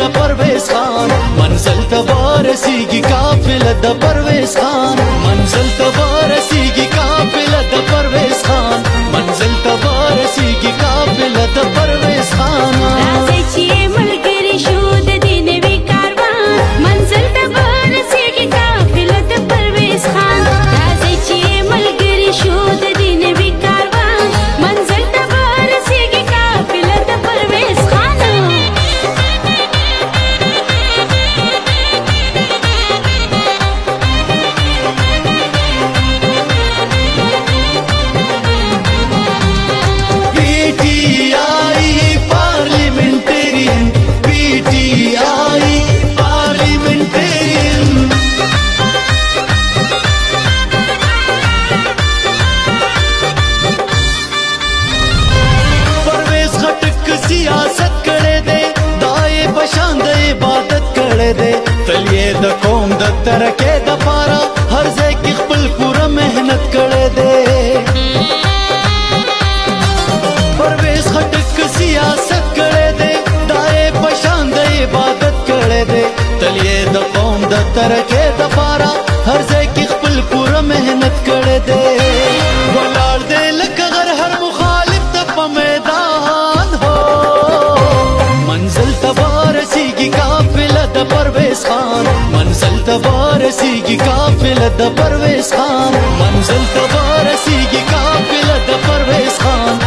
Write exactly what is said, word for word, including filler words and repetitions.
پرویز خان منزل ته ورسیږي قافله د پرویز خان منزل ته ورسیږي قافله د پرویز خان منزل ته ورسیږي قافله د پرویز خان راځي چې ملګری شو د دې نوي کاروان منزل ته ورسیږي قافله د پرویز خان راځي چې ملګری شو د دې نوي کاروان منزل ته ورسیږي قافله د پرویز خان تلیه د قوم د ترقې د پاره هر ځای کې خپل پوره مهنت کړی دی پرویز خټک سیاست کړی دی دا یې په شان د عبادت کړی دی تلیه د قوم د ترقې د پاره هر ځای کې خپل پوره مهنت کړی دی ولاړ دی لکه غر هر مخالف ته په میدان هو منزل ته ورسیږي قافله د پرویز خان منزل ته ورسیږي قافله د پرویز خان منزل ته ورسیږي قافله د پرویز خان